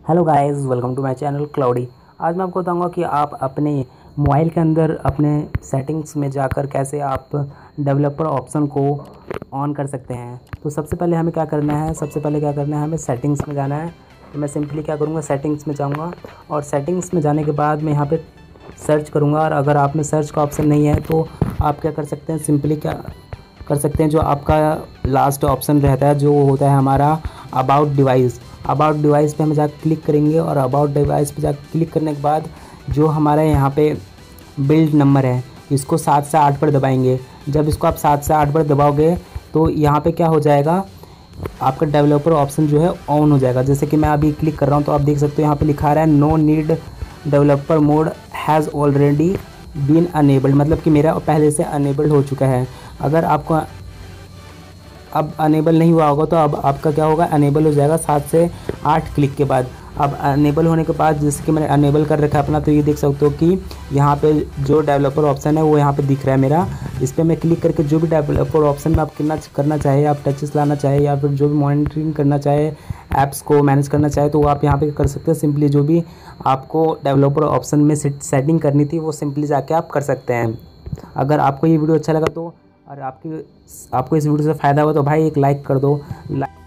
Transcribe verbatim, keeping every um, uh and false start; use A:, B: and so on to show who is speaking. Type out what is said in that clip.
A: Hello guys, welcome to my channel Cloudy. आज मैं आपको बताऊंगा कि आप अपने मोबाइल के अंदर अपने सेटिंग्स में जाकर कैसे आप डेवलपर ऑप्शन को ऑन कर सकते हैं। तो सबसे पहले हमें क्या करना है सबसे पहले क्या करना है हमें सेटिंग्स में जाना है। तो मैं सिंपली क्या करूँगा, सेटिंग्स में जाऊँगा और सेटिंग्स में जाने के बाद मैं यहाँ पर सर्च करूँगा। और अगर आप में सर्च का ऑप्शन नहीं है तो आप क्या कर सकते हैं, सिंपली क्या कर सकते हैं, जो आपका लास्ट ऑप्शन रहता है जो होता है हमारा अबाउट डिवाइस। अबाउट डिवाइस पे हम जाकर क्लिक करेंगे और अबाउट डिवाइस पे जाकर क्लिक करने के बाद जो हमारे यहाँ पे बिल्ड नंबर है इसको सात से आठ पर दबाएंगे। जब इसको आप सात से आठ पर दबाओगे तो यहाँ पे क्या हो जाएगा, आपका डेवलपर ऑप्शन जो है ऑन हो जाएगा। जैसे कि मैं अभी क्लिक कर रहा हूँ तो आप देख सकते हो यहाँ पे लिखा रहा है no need developer mode has already been enabled, मतलब कि मेरा पहले से अनेबल्ड हो चुका है। अगर आपको अब अनेबल नहीं हुआ होगा तो अब आपका क्या होगा, अनेबल हो जाएगा सात से आठ क्लिक के बाद। अब अनेबल होने के बाद जैसे कि मैंने अनेबल कर रखा है अपना, तो ये देख सकते हो कि यहाँ पे जो डेवलपर ऑप्शन है वो यहाँ पे दिख रहा है मेरा। इस पर मैं क्लिक करके जो भी डेवलपर ऑप्शन में आप करना करना चाहे, आप टचेस लाना चाहे या फिर जो भी मॉनिटरिंग करना चाहे, ऐप्स को मैनेज करना चाहे, तो वो आप यहाँ पे कर सकते हैं। सिंपली जो भी आपको डेवलपर ऑप्शन में सेटिंग करनी थी वो सिंपली जाके आप कर सकते हैं। अगर आपको ये वीडियो अच्छा लगा तो और आपकी आपको इस वीडियो से फ़ायदा हुआ तो भाई एक लाइक कर दो।